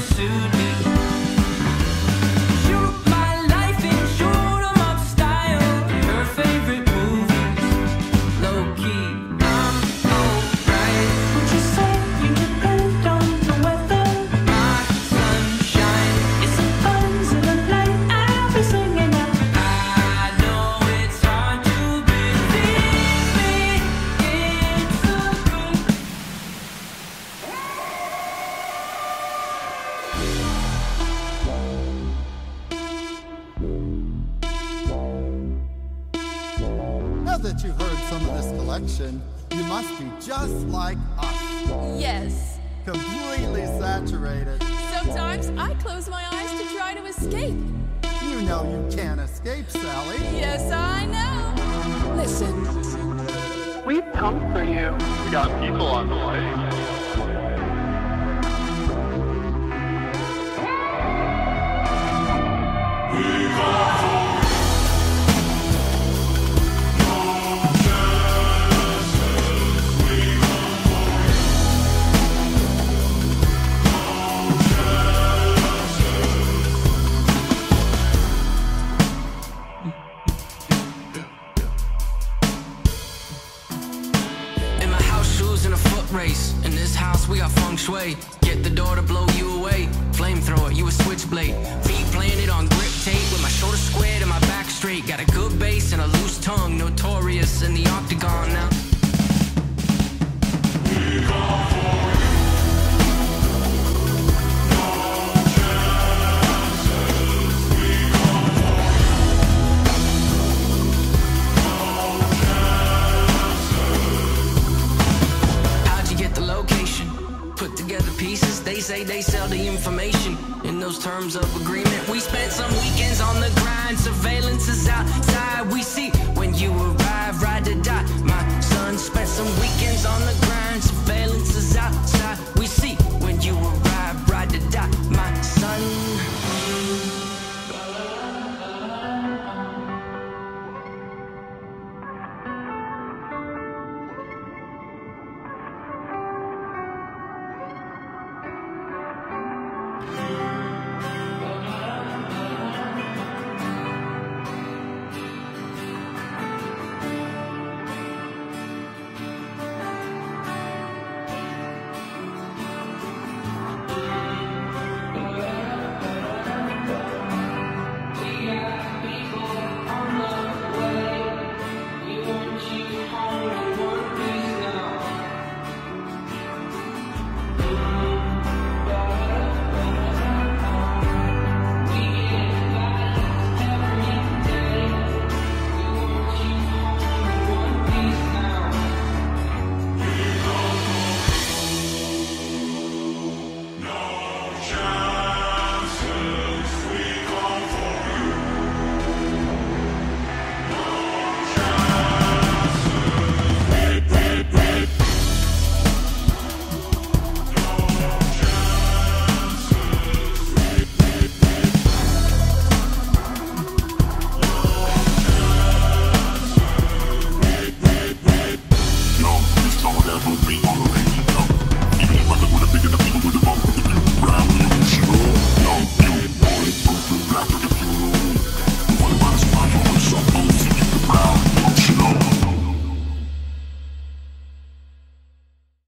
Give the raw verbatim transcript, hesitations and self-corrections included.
suit me. Shoot my life in shoot 'em up style. Her favorite movies, low key. I'm alright. Would you say you depend on the weather? My sunshine, it's a buzz and a light. I'll be singing out. I know it's hard to believe me. It's so good. Now that you've heard some of this collection, you must be just like us, Yes. completely saturated. Sometimes I close my eyes to try to escape. You know you can't escape, Sally. Yes, I know. Listen. We've come for you. We got people on the way. In my house shoes and a foot race. In this house we got feng shui. Get the door to blow you away. Flamethrower, you a switchblade. Feet planted on grip tape with my shoulder squared and my back straight. Got a good base and a loose tongue. Notorious in the octagon now. How'd you get the location? Put together pieces, they say they sell the information. In those terms of agreement, we spent some weekends on the grind. Surveillance is outside, we see when you arrive, ride or die. My son spent some weekends on the grind. Surveillance is outside.